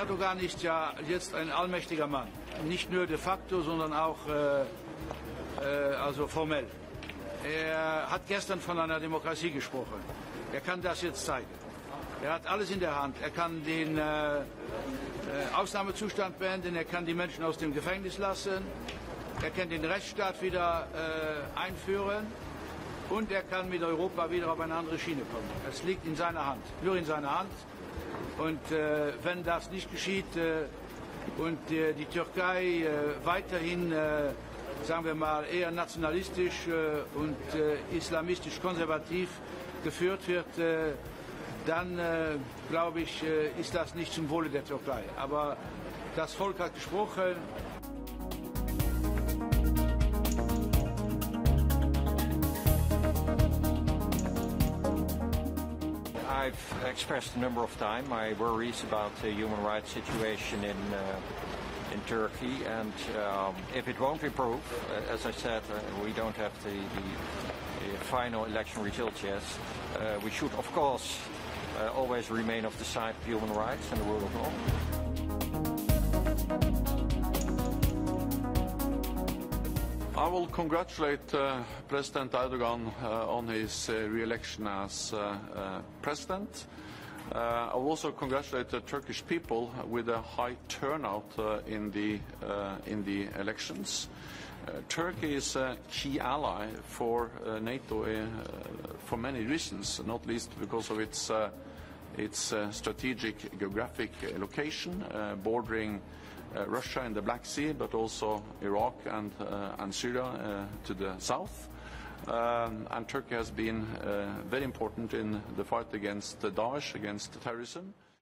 Erdogan ist ja jetzt ein allmächtiger Mann. Nicht nur de facto, sondern auch also formell. Er hat gestern von einer Demokratie gesprochen. Er kann das jetzt zeigen. Er hat alles in der Hand. Er kann den Ausnahmezustand beenden, er kann die Menschen aus dem Gefängnis lassen, er kann den Rechtsstaat wieder einführen und er kann mit Europa wieder auf eine andere Schiene kommen. Es liegt in seiner Hand, nur in seiner Hand. Und wenn das nicht geschieht und die Türkei weiterhin, sagen wir mal, eher nationalistisch und islamistisch konservativ geführt wird, dann glaube ich, ist das nicht zum Wohle der Türkei. Aber das Volk hat gesprochen. I've expressed a number of times my worries about the human rights situation in Turkey, and if it won't improve, as I said, we don't have the final election results yet. We should, of course, always remain of the side of human rights and the rule of law. I will congratulate President Erdogan on his re-election as president. I will also congratulate the Turkish people with a high turnout in the elections. Turkey is a key ally for NATO for many reasons, not least because of its strategic geographic location, bordering Russia in the Black Sea, but also Iraq and Syria to the south. And Turkey has been very important in the fight against Daesh, against terrorism.